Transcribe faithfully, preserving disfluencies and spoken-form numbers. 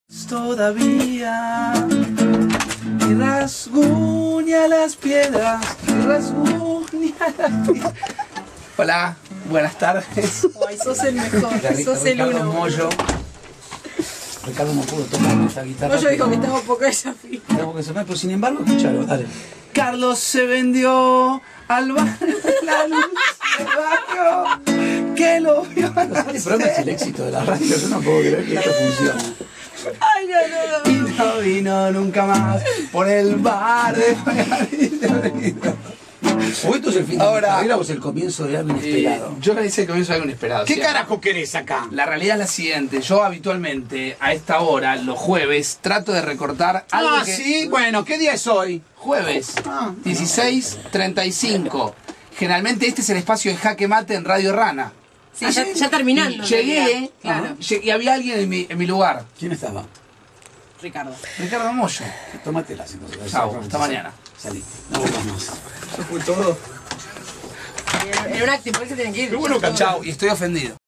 Todavía y rasguña las piedras, y rasguña las piedras. Hola, buenas tardes. Ay, sos el mejor, sos el Ricardo uno. Mollo. Ricardo no pudo tocar esta guitarra. Mollo dijo que estaba un poco desafinado. Estaba porque se me- Pero sin embargo, escuchalo, dale. Carlos se vendió al barrio de la luz del barrio que lo vio. Este programa es el éxito de la radio, yo no puedo creer que esto funciona. Ay, no, no, no. Y no vino nunca más por el bar de Margarita. O esto es el fin de Ahora- la carrera o es el comienzo de algo inesperado. Eh, yo le hice el comienzo de algo inesperado. ¿Qué ¿sí? carajo querés acá? La realidad es la siguiente, yo habitualmente a esta hora, los jueves, trato de recortar algo Ah, que... sí, bueno, ¿qué día es hoy? Jueves, Ah, dieciséis treinta y cinco. Generalmente este es el espacio de Jaque Mate en Radio Rana. Sí, ya, ya terminando. Y llegué, Claro. llegué y había alguien en mi, en mi lugar. ¿Quién estaba? Ricardo. Ricardo Mollo. Tómatelas entonces. Chau, hasta mañana. Salí, no vuelvas más. Eso fue todo. En, en un acting, por eso tienen que ir. Qué bueno, Chau, y estoy ofendido.